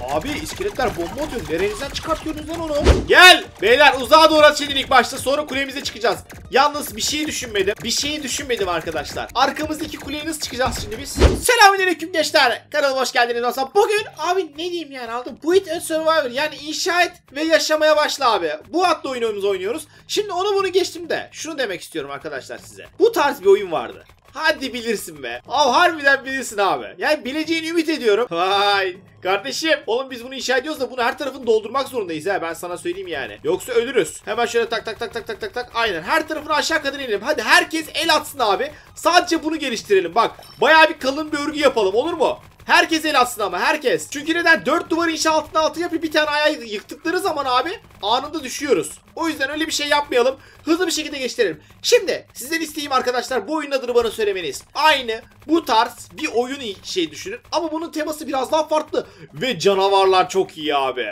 Abi iskeletler bomba atıyor. Nerenizden çıkartıyorsunuz lan onu? Gel. Beyler uzağa doğru atışın ilk başta. Sonra kulemize çıkacağız. Yalnız bir şeyi düşünmedim. Bir şeyi düşünmedim arkadaşlar. Arkamızdaki kuleye nasıl çıkacağız şimdi biz? Selamünaleyküm gençler. Kanalıma hoş geldiniz dostlar. Bugün abi ne diyeyim yani aldım. Build a Survivor yani inşa et ve yaşamaya başla abi. Bu adlı oyunumuzu oynuyoruz. Şimdi onu bunu geçtim de şunu demek istiyorum arkadaşlar size. Bu tarz bir oyun vardı. Hadi bilirsin be. Abi harbiden bilirsin abi. Yani bileceğini ümit ediyorum. Vay. Kardeşim oğlum biz bunu inşa ediyoruz da bunu her tarafını doldurmak zorundayız ha, ben sana söyleyeyim yani. Yoksa ölürüz. Hemen şöyle tak tak tak tak tak tak tak. Aynen her tarafını aşağı kadar inelim. Hadi herkes el atsın abi. Sadece bunu geliştirelim bak. Bayağı bir kalın bir örgü yapalım, olur mu? Herkes el atsın ama herkes. Çünkü neden? 4 duvar inşa altına yapıp bir tane ayağı yıktıkları zaman abi anında düşüyoruz. O yüzden öyle bir şey yapmayalım. Hızlı bir şekilde geçtirelim. Şimdi sizden isteğim arkadaşlar bu oyunun adını bana söylemeniz. Aynı bu tarz bir oyun şey düşünün. Ama bunun teması biraz daha farklı. Ve canavarlar çok iyi abi.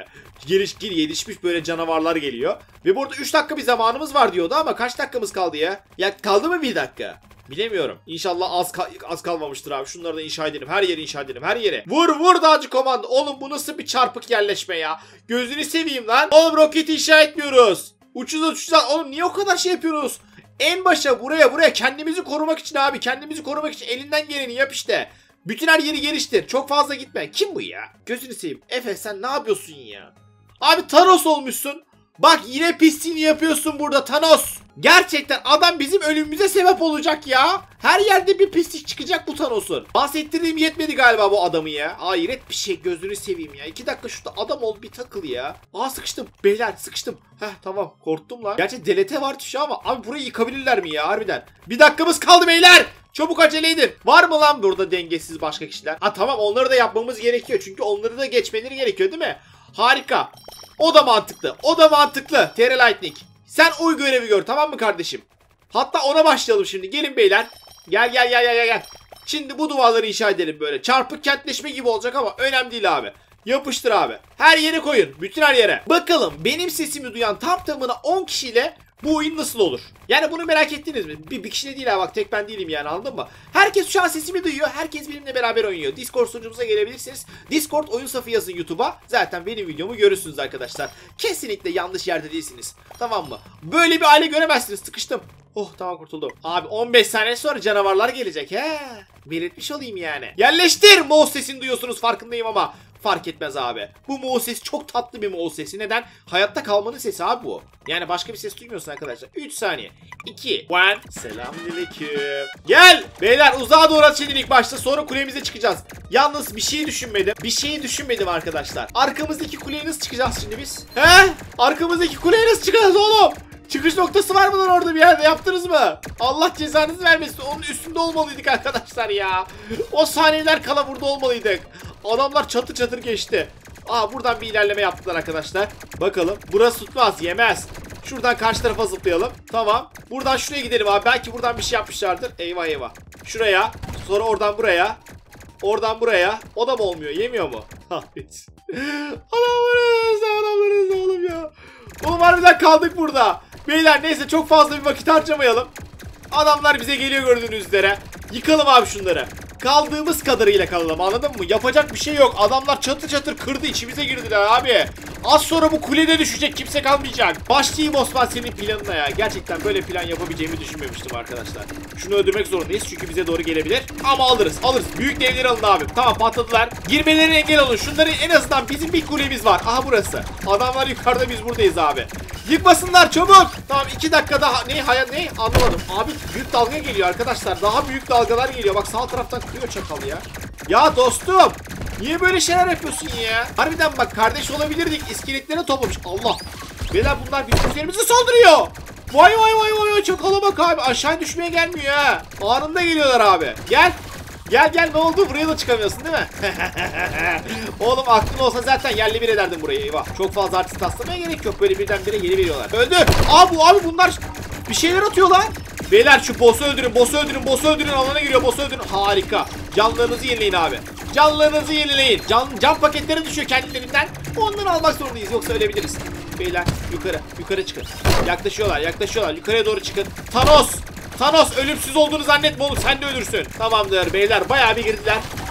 Gelişmiş böyle canavarlar geliyor. Ve burada 3 dakika bir zamanımız var diyordu ama kaç dakikamız kaldı ya? Ya kaldı mı 1 dakika? Bilemiyorum. İnşallah az kalmamıştır abi. Şunları da inşa edelim. Her yeri inşa edelim. Her yere. Vur dağcı komando. Oğlum bu nasıl bir çarpık yerleşme ya? Gözünü seveyim lan. Oğlum roket inşa etmiyoruz. Uçacağız. Oğlum niye o kadar şey yapıyoruz? En başa buraya kendimizi korumak için abi. Kendimizi korumak için elinden geleni yap işte. Bütün her yeri geliştir. Çok fazla gitme. Kim bu ya? Gözünü seveyim. Efe sen ne yapıyorsun ya? Abi Thanos olmuşsun. Bak yine pisliğini yapıyorsun burada Thanos. Gerçekten adam bizim ölümümüze sebep olacak ya. Her yerde bir pislik çıkacak bu Thanos'un. Bahsettiğim yetmedi galiba bu adamı ya. Hayret bir şey, gözünü seveyim ya. 2 dakika şurada adam ol bir takıl ya. Sıkıştım beyler, sıkıştım. Tamam, korktum lan. Gerçi delete var tuşu ama abi burayı yıkabilirler mi ya harbiden? 1 dakikamız kaldı beyler. Çabuk acele edin. Var mı lan burada dengesiz başka kişiler? Tamam, onları da yapmamız gerekiyor. Çünkü onları da geçmeleri gerekiyor değil mi? Harika. O da mantıklı. TR Lightning. Sen o görevi gör, tamam mı kardeşim? Hatta ona başlayalım şimdi. Gelin beyler. Gel. Şimdi bu duvarları inşa edelim böyle. Çarpık kentleşme gibi olacak ama önemli değil abi. Yapıştır abi. Her yere koyun. Bütün her yere. Bakalım benim sesimi duyan tam tamına 10 kişiyle bu oyun nasıl olur? Yani bunu merak ettiniz mi? Bir kişi de değil ha, bak tek ben değilim yani, anladın mı? Herkes şu an sesimi duyuyor. Herkes benimle beraber oynuyor. Discord sunucumuza gelebilirsiniz. Discord oyun safı yazın YouTube'a. Zaten benim videomu görürsünüz arkadaşlar. Kesinlikle yanlış yerde değilsiniz. Tamam mı? Böyle bir aile göremezsiniz. Sıkıştım. Oh tamam, kurtuldum. Abi 15 saniye sonra canavarlar gelecek. Belirtmiş olayım yani. Yerleştir! Moğol sesini duyuyorsunuz, farkındayım ama fark etmez abi. Bu Moğol sesi çok tatlı bir Moğol sesi. Neden? Hayatta kalmanın sesi abi bu. Yani başka bir ses duymuyorsun arkadaşlar. 3 saniye. 2 1. Selamünaleyküm. Gel! Beyler uzağa doğru atışın ilk başta. Sonra kulemize çıkacağız. Yalnız bir şeyi düşünmedim. Bir şeyi düşünmedim arkadaşlar. Arkamızdaki kuleye nasıl çıkacağız şimdi biz? Arkamızdaki kuleye nasıl çıkacağız oğlum? Çıkış noktası var mı lan orada bir yerde, yaptınız mı? Allah cezanızı vermesin. Onun üstünde olmalıydık arkadaşlar ya. O saniyeler kala burada olmalıydık. Adamlar çatır çatır geçti. Buradan bir ilerleme yaptılar arkadaşlar. Bakalım. Burası tutmaz, yemez. Şuradan karşı tarafa zıplayalım. Tamam. Buradan şuraya gidelim abi. Belki buradan bir şey yapmışlardır. Eyvah. Şuraya. Sonra oradan buraya. Oradan buraya. O da mı olmuyor? Yemiyor mu? Adamlarız oğlum ya. Oğlum harbiden kaldık burada. Beyler neyse, çok fazla bir vakit harcamayalım. Adamlar bize geliyor gördüğünüz üzere. Yıkalım abi şunları. Kaldığımız kadarıyla kalalım, anladın mı? Yapacak bir şey yok. Adamlar çatır çatır kırdı, içimize girdiler abi. Az sonra bu kulede düşecek, kimse kalmayacak. Başlayayım Osman senin planına ya. Gerçekten böyle plan yapabileceğimi düşünmemiştim arkadaşlar. Şunu öldürmek zorundayız çünkü bize doğru gelebilir. Ama alırız. Büyük devleri alın abi. Tamam, patladılar. Girmelerine engel olun. Şunları en azından, bizim bir kulemiz var. Burası. Adamlar yukarıda, biz buradayız abi. Yıkmasınlar çabuk. Tamam, 2 dakika daha. Ne anlamadım. Abi büyük dalga geliyor arkadaşlar. Daha büyük dalgalar geliyor. Bak sağ taraftan kırıyor çakalı ya. Ya dostum, niye böyle şeyler yapıyorsun ya? Harbiden bak, kardeş olabilirdik. İskeletlere toplamış. Allah. Beyler bunlar bizim üzerimize saldırıyor. Vay çakala bak abi. Aşağı düşmeye gelmiyor ha. Anında geliyorlar abi. Gel ne oldu? Buraya da çıkamıyorsun değil mi? Oğlum aklın olsa zaten yerli bir ederdin burayı. Eyvah. Çok fazla artist taslamaya gerek yok. Böyle birdenbire yeni veriyorlar. Öldü. Abi bunlar bir şeyler atıyorlar. Beyler şu boss'u öldürün. Alana giriyor, boss'u öldürün. Harika. Canlarınızı yenileyin abi. Can paketleri düşüyor kendilerinden. Onları almak zorundayız, yoksa ölebiliriz. Beyler yukarı çıkın. Yaklaşıyorlar. Yukarıya doğru çıkın. Thanos ölümsüz olduğunu zannetme oğlum, sen de ölürsün. Tamamdır beyler, bayağı bir girdiler.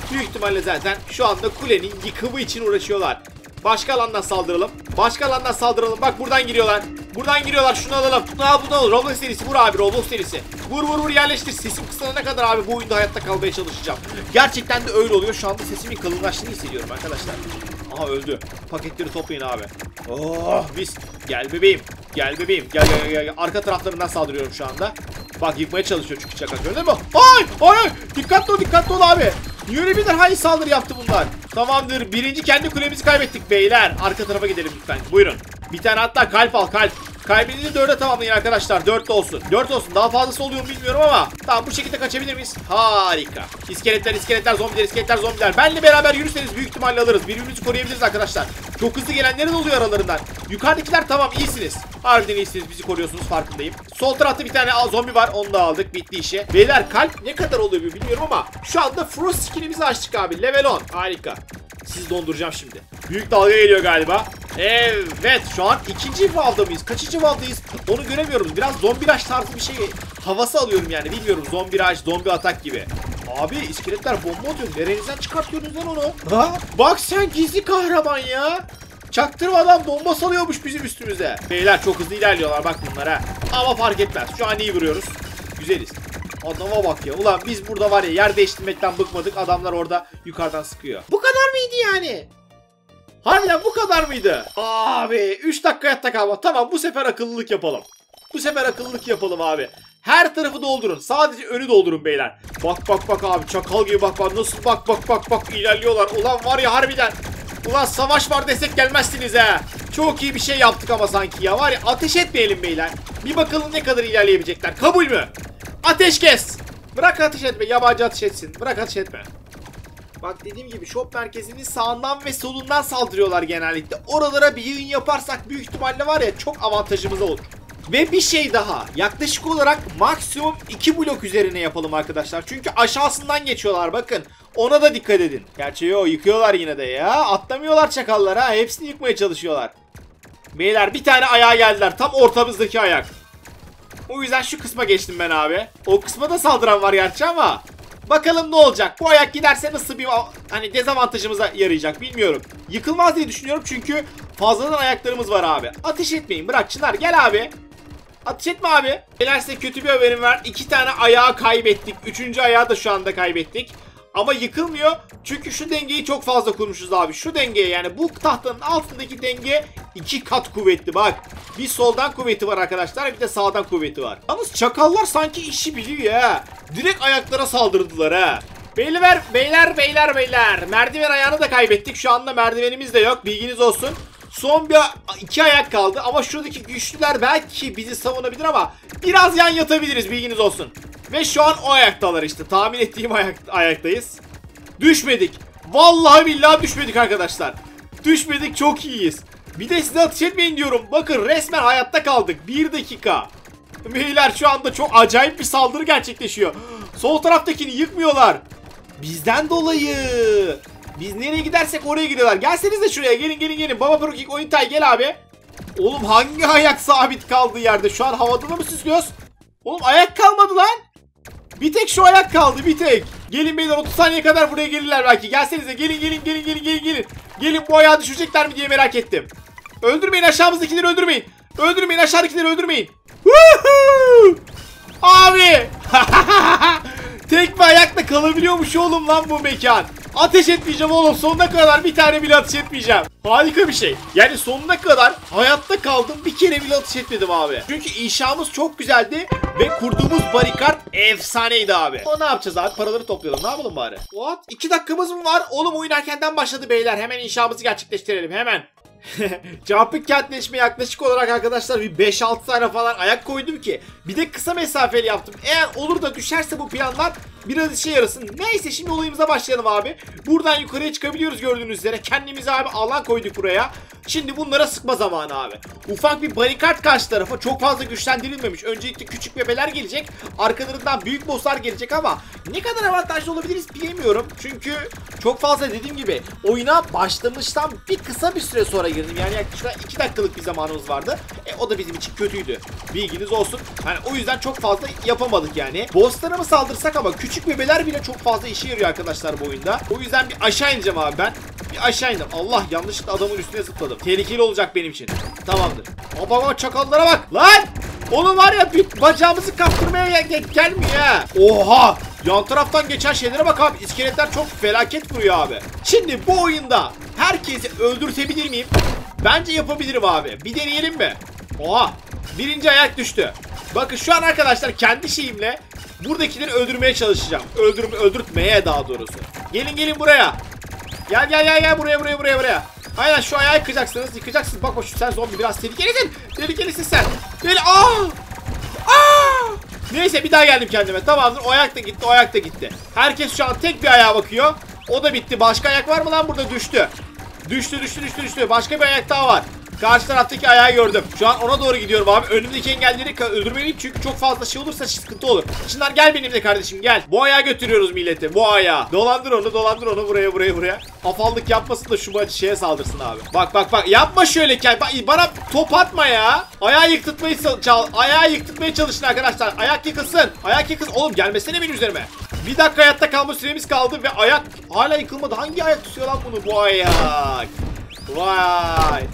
Büyük ihtimalle zaten şu anda kulenin yıkımı için uğraşıyorlar. Başka alandan saldıralım. Başka alandan saldıralım. Bak buradan giriyorlar. Buradan giriyorlar. Şunu alalım. Bunu al. Roblox serisi. Vur abi Roblox serisi. Vur yerleştir. Sesim kısılana kadar abi bu oyunda hayatta kalmaya çalışacağım. Gerçekten de öyle oluyor. Şu anda sesimin kalınlaştığını hissediyorum arkadaşlar. Aha öldü. Paketleri toplayın abi. Oh mis. Gel bebeğim. Gel bebeğim. Gel. Arka taraflarından saldırıyorum şu anda. Bak yıkmaya çalışıyor çünkü çakal. Gördün mü? Ay. Dikkatli ol abi. Niye öyle bir derhal saldırı yaptı bunlar? Tamamdır. Birinci kendi kulemizi kaybettik beyler. Arka tarafa gidelim lütfen. Buyurun. Bir tane hatta kalp al. Kalbinizi 4'e tamamlayın arkadaşlar. 4 olsun. 4 olsun. Daha fazlası oluyor mu bilmiyorum ama. Tamam bu şekilde kaçabilir miyiz? Harika. İskeletler, zombiler. Benle beraber yürürseniz büyük ihtimalle alırız. Birbirimizi koruyabiliriz arkadaşlar. Çok hızlı gelenlerin oluyor aralarından. Yukarıdakiler tamam iyisiniz. Harbiden iyisiniz. Bizi koruyorsunuz farkındayım. Sol tarafta bir tane zombi var. Onu da aldık. Bitti işi. Beyler kalp ne kadar oluyor bilmiyorum ama şu anda Frost skinimizi açtık abi. Level 10. Harika. Sizi donduracağım şimdi. Büyük dalga geliyor galiba. Evet şu an ikinci valda mıyız? Kaçıncı valdayız? Onu göremiyorum. Biraz zombiraj tarzı bir şey havası alıyorum yani. Bilmiyorum zombiraj, zombi atak gibi. Abi iskeletler bomba atıyor. Nerenizden çıkartıyorsunuz lan onu? Ha? Bak sen gizli kahraman ya. Çaktırmadan bomba salıyormuş bizim üstümüze. Beyler çok hızlı ilerliyorlar bak bunlara. Ama fark etmez. Şu an iyi vuruyoruz. Güzeliz. Adama bak ya. Ulan biz burada var ya yer değiştirmekten bıkmadık. Adamlar orada yukarıdan sıkıyor. Bu kadar mıydı yani? Harbiden bu kadar mıydı? Abi 3 dakika yatta kalma. Tamam bu sefer akıllılık yapalım abi. Her tarafı doldurun. Sadece önü doldurun beyler. Bak abi çakal gibi bak. Nasıl bak ilerliyorlar. Ulan var ya harbiden. Ulan savaş var desek gelmezsiniz he. Çok iyi bir şey yaptık ama sanki ya. Var ya ateş etmeyelim beyler. Bir bakalım ne kadar ilerleyebilecekler. Kabul mü? Ateş kes. Bırak ateş etme. Yabancı ateş etsin. Bırak ateş etme. Bak dediğim gibi shop merkezinin sağından ve solundan saldırıyorlar genellikle. Oralara bir yığın yaparsak büyük ihtimalle var ya çok avantajımız olur. Ve bir şey daha. Yaklaşık olarak maksimum 2 blok üzerine yapalım arkadaşlar. Çünkü aşağısından geçiyorlar bakın. Ona da dikkat edin. Gerçi yıkıyorlar yine de ya. Atlamıyorlar çakallar ha. Hepsini yıkmaya çalışıyorlar. Beyler bir tane ayağa geldiler. Tam ortamızdaki ayak. O yüzden şu kısma geçtim ben abi. O kısma da saldıran var gerçi ama. Bakalım ne olacak. Bu ayak giderse nasıl bir hani dezavantajımıza yarayacak bilmiyorum. Yıkılmaz diye düşünüyorum çünkü fazladan ayaklarımız var abi. Ateş etmeyin. Bırak Çınar gel abi. Ateş etme abi. Beyler size kötü bir haberim var. 2 tane ayağı kaybettik. 3. ayağı da şu anda kaybettik. Ama yıkılmıyor. Çünkü şu dengeyi çok fazla kurmuşuz abi. Şu dengeye yani bu tahtanın altındaki denge 2 kat kuvvetli bak. Bir soldan kuvveti var arkadaşlar. Bir de sağdan kuvveti var. Yalnız çakallar sanki işi biliyor ya. Direkt ayaklara saldırdılar ha. Beyler. Merdiven ayağını da kaybettik. Şu anda merdivenimiz de yok. Bilginiz olsun. Son 2 ayak kaldı. Ama şuradaki güçlüler belki bizi savunabilir ama biraz yan yatabiliriz. Bilginiz olsun. Ve şu an o ayaktalar işte. Tahmin ettiğim ayaktayız. Düşmedik. Vallahi billahi düşmedik arkadaşlar. Düşmedik çok iyiyiz. Bir de size ateş etmeyin diyorum. Bakın resmen hayatta kaldık. 1 dakika. Beyler şu anda çok acayip bir saldırı gerçekleşiyor. Sol taraftakini yıkmıyorlar. Bizden dolayı. Biz nereye gidersek oraya gidiyorlar. Gelseniz de şuraya. Gelin. Baba Pro Kick Oyuntay gel abi. Oğlum hangi ayak sabit kaldığı yerde? Şu an havada mı süslüyoruz? Oğlum ayak kalmadı lan. Bir tek şu ayak kaldı bir tek. Gelin beyler 30 saniye kadar buraya gelirler belki. Gelsenize gelin. Gelin bu ayağı düşürecekler mi diye merak ettim. Öldürmeyin aşağımızdakileri öldürmeyin. Öldürmeyin aşağıdakileri öldürmeyin. Abi. Tek bir ayakla kalabiliyormuş oğlum lan bu mekan. Ateş etmeyeceğim oğlum sonuna kadar bir tane bile ateş etmeyeceğim. Harika bir şey. Yani sonuna kadar hayatta kaldım bir kere bile ateş etmedim abi. Çünkü inşamız çok güzeldi ve kurduğumuz barikat efsaneydi abi. O ne yapacağız abi paraları toplayalım ne yapalım bari. What? 2 dakikamız mı var? Oğlum oyun erkenden başladı beyler hemen inşamızı gerçekleştirelim hemen. Jumping kentleşme yaklaşık olarak arkadaşlar bir 5-6 tane falan ayak koydum ki bir de kısa mesafeli yaptım. Eğer olur da düşerse bu planlar biraz işe yarasın. Neyse şimdi olayımıza başlayalım abi. Buradan yukarıya çıkabiliyoruz gördüğünüz üzere. Kendimize abi alan koyduk buraya. Şimdi bunlara sıkma zamanı abi. Ufak bir barikat karşı tarafa, çok fazla güçlendirilmemiş. Öncelikle küçük bebeler gelecek. Arkalarından büyük bosslar gelecek ama ne kadar avantajlı olabiliriz bilemiyorum. Çünkü çok fazla dediğim gibi oyuna başlamıştan bir kısa bir süre sonra girdim. Yani yaklaşık 2 dakikalık bir zamanımız vardı. O da bizim için kötüydü. Bilginiz olsun. Yani o yüzden çok fazla yapamadık yani. Bosslara mı saldırsak ama küçük bebeler bile çok fazla işe yarıyor arkadaşlar bu oyunda. O yüzden bir aşağı ineceğim abi ben. Bir aşağı indim. Allah, yanlışlıkla adamın üstüne zıpladım. Tehlikeli olacak benim için. Tamamdır. Baba çakallara bak. Lan! Onun var ya bir bacağımızı kaptırmaya gelmiyor ha. Oha! Yan taraftan geçen şeylere bak abi. İskeletler çok felaket vuruyor abi. Şimdi bu oyunda herkesi öldürtebilir miyim? Bence yapabilirim abi. Bir deneyelim mi? Oha! Birinci ayak düştü. Bakın şu an arkadaşlar kendi şeyimle buradakileri öldürmeye çalışacağım. Öldürtmeye daha doğrusu. Gelin buraya. Gel buraya. Aynen şu ayağı yıkacaksınız. Bak şu sen zombi biraz tehlikelisin sen. Neyse bir daha geldim kendime. Tamamdır, o ayak da gitti. Herkes şu an tek bir ayağa bakıyor. O da bitti. Başka ayak var mı lan burada? Düştü. Başka bir ayak daha var. Karşı taraftaki ayağı gördüm. Şu an ona doğru gidiyorum abi. Önümdeki engelleri öldürmeliyim çünkü çok fazla şey olursa sıkıntı olur. Çınar gel benimle kardeşim, gel. Bu ayağı götürüyoruz millete. Bu ayağı. Dolandır onu buraya. Afallık yapmasın da şu şeye saldırsın abi. Bak. Yapma şöyle bana top atma ya. Ayağı yıktırtmaya çalışın arkadaşlar. Ayak yıkılsın. Oğlum gelmesene benim üzerime. Bir dakika hayatta kalma süremiz kaldı ve ayak hala yıkılmadı. Hangi ayak tutuyor lan bunu? Bu ayak. Vay.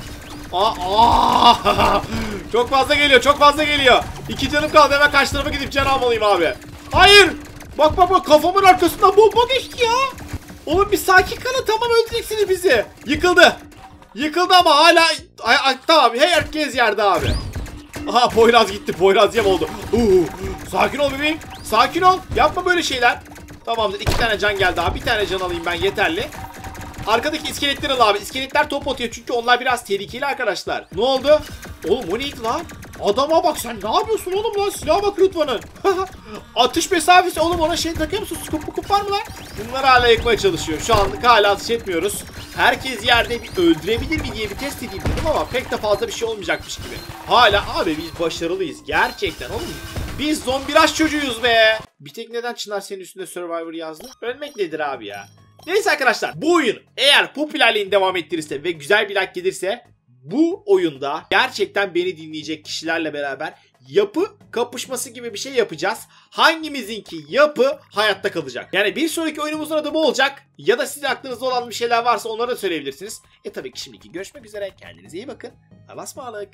Çok fazla geliyor. 2 canım kaldı, hemen karşı tarafa gidip can almalıyım abi. Hayır. Bak kafamın arkasından bomba geçti ya. Oğlum bir sakin kalın, tamam öldüreceksiniz bizi. Yıkıldı ama hala tamam, herkes yerde abi. Aha, Poyraz gitti. Poyraz yem oldu. Sakin ol bebeğim. Sakin ol. Yapma böyle şeyler. Tamamdır, 2 tane can geldi abi. Bir tane can alayım ben, yeterli. Arkadaki iskeletleri al abi. İskeletler top atıyor çünkü onlar biraz tehlikeli arkadaşlar. Ne oldu? Oğlum o neydi lan? Adama bak, sen ne yapıyorsun oğlum lan? Silaha bak Rıdvan'ın. Atış mesafesi oğlum, ona şey takıyor musun? Scoop var mı lan? Bunları hala yıkmaya çalışıyor. Şu anlık hala atış etmiyoruz. Herkes yerde, bir öldürebilir mi diye bir test edeyim dedim ama pek de fazla bir şey olmayacakmış gibi. Hala abi biz başarılıyız. Gerçekten oğlum. Biz zombiraş çocuğuyuz be. Bir tek neden Çınar senin üstünde Survivor yazdı? Ölmek nedir abi ya? Neyse arkadaşlar, bu oyun eğer popülerliğini devam ettirirse ve güzel bir like gelirse bu oyunda gerçekten beni dinleyecek kişilerle beraber yapı kapışması gibi bir şey yapacağız. Hangimizinki yapı hayatta kalacak? Yani bir sonraki oyunumuzun adı bu olacak. Ya da sizin aklınızda olan bir şeyler varsa onları da söyleyebilirsiniz. Tabii ki şimdiki görüşmek üzere. Kendinize iyi bakın. Allah'a ısmarladık.